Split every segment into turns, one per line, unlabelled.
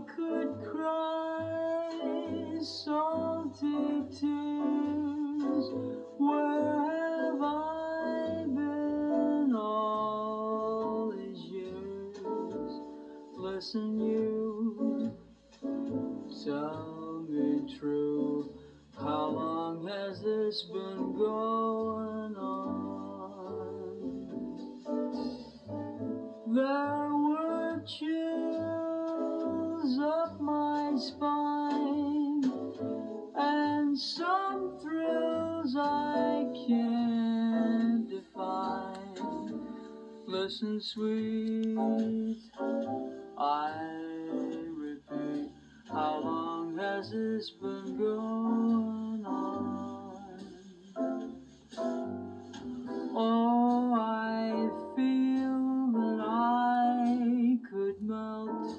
could cry salty tears. Where have I been all these years? Listen, you, tell me true, how long has this been going on? There were chills up my spine, and some thrills I can't define. Listen, sweet, I repeat, how long has this been going on? Oh, I feel that I could melt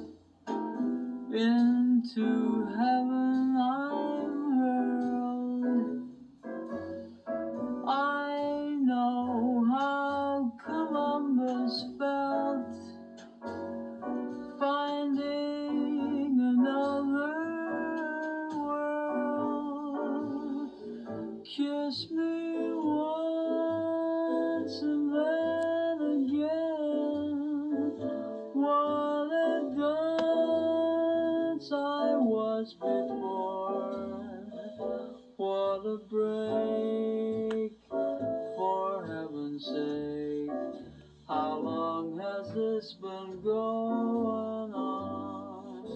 into heaven. I'm hurled. I know how Columbus felt, finding another world. Kiss me once and then again. What a dunce I was before. What a break, for heaven's sake. How long has this been going on?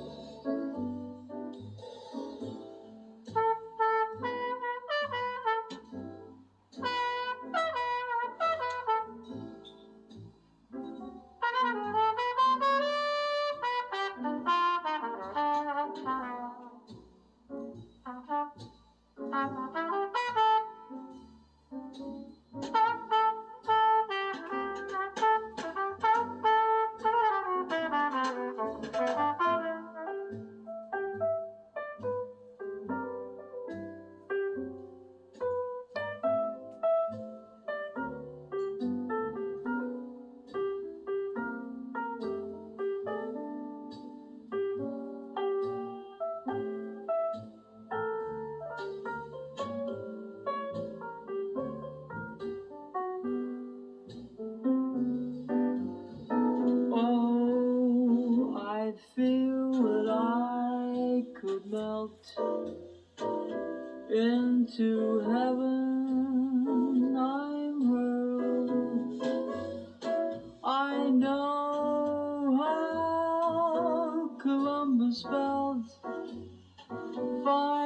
Oh, I feel that I could melt into heaven. I'm hurled. I know how Columbus felt.